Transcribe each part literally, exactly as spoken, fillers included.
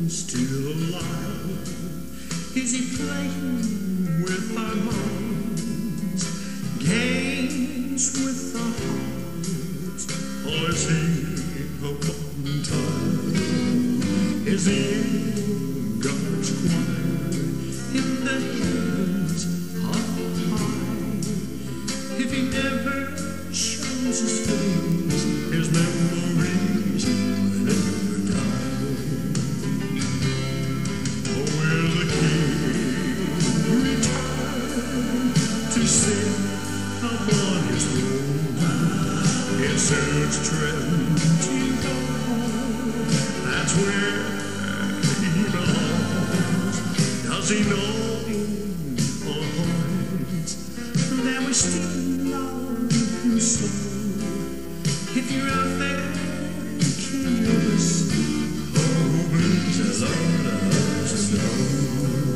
still alive? Is he playing with our minds, games with our hearts, or is he a modern time? Is he in God's choir in the heavens up high? If he never shows his face, his memories will never die. Oh, will the King return to sit upon his throne? His earth's trembling gold, that's where he belongs. Does he know in our hearts that we still love him so? If you're out there, can you listen? Oh, please, Lord, let us know.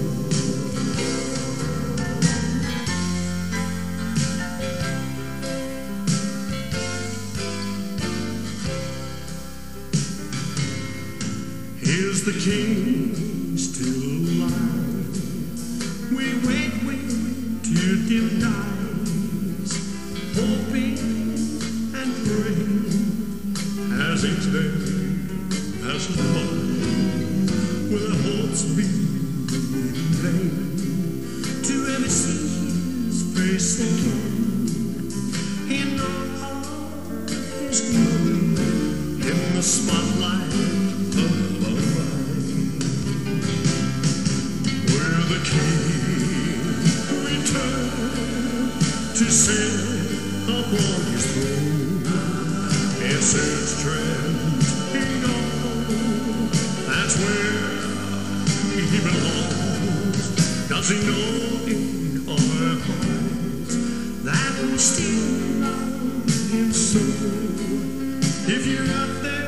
Is the King still alive? We wait, wait, wait to dim eyes, hoping and praying as each day passes by. Will our hopes be in vain to ever see his face again in all of his glory, in the spotlight of the King return to sit upon his throne? Yes, it's trembling gold, that's where he belongs. Does he know in our hearts that we still love him so? If you're out there